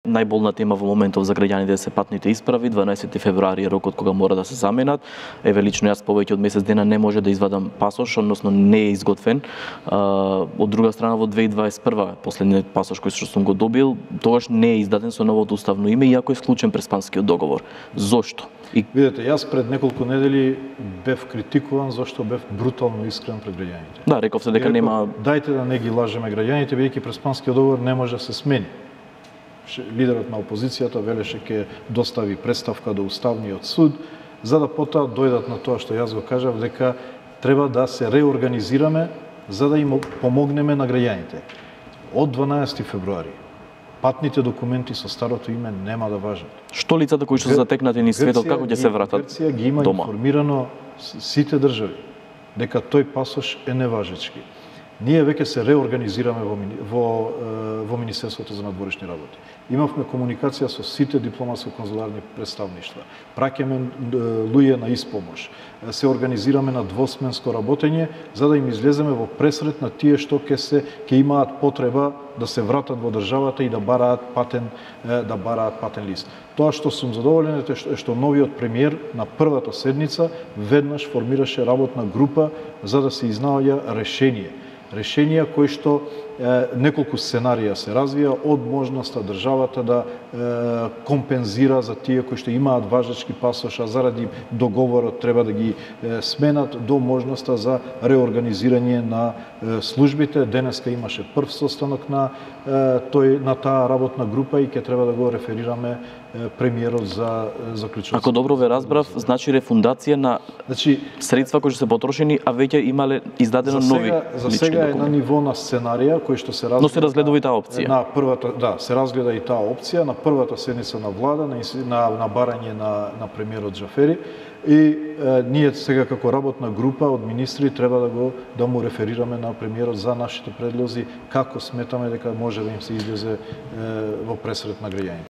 најболна тема во моментов за граѓаните се патните исправи. 12 февруари е рокот кога мора да се заменат. Еве лично јас повеќе од месец дена не може да извадам пасош, односно не е изготвен. Од друга страна во 2021 последниот пасош кој што сум го добил, тогаш не е издаден со новото уставно име, иако е склучен преспанскиот договор. Зошто? Видете, јас пред неколку недели бев критикуван зашто бев брутално искрен пред граѓаните. Да, рековте дека нема... Дајте да не ги лажеме граѓаните, бидејќи преспанскиот договор не може да се смени. Лидерот на опозицијата велеше ќе достави представка до Уставниот суд, за да потоа дојдат на тоа што јас го кажав, дека треба да се реорганизираме за да им помогнеме на граѓаните. Од 12 февруари патните документи со старото име нема да важат. Што лицата кои што се затекнати низ светот, како ќе се вратат Грција ги има дома? информирано сите држави дека тој пасош е неважечки. Ние веќе се реорганизираме во Министерството за надворешни работи. Имавме комуникација со сите дипломатско-конзуларни представништва. Праќаме луѓе на испомош. Се организираме на двосменско работење за да им излеземе во пресрет на тие што ќе имаат потреба да се вратат во државата и да бараат патен лист. Тоа што сум задоволен е што новиот премиер на првата седница веднаш формираше работна група за да се изнаоѓа решенија кои што неколку сценарија се развија, од можноста државата да компензира за тие кои што имаат важечки пасоша заради договорот треба да ги сменат, до можноста за реорганизирање на службите. Денеска имаше прв состанок на таа работна група и ќе треба да го реферираме премиерот за заклучување. Ако добро ве разбрав, значи рефундација на средства кои што се потрошени, а веќе имале издадено нови лични документи. За сега е на ниво на сценарија кој што се разгледа. Но се разгледува и таа опција. Се разгледа и таа опција на првата седница на влада на барање на премиерот Џафери и ние сега како работна група од министри треба да му реферираме на премиерот за нашите предлози како сметаме дека може да им се излезе во пресрет на граѓаните.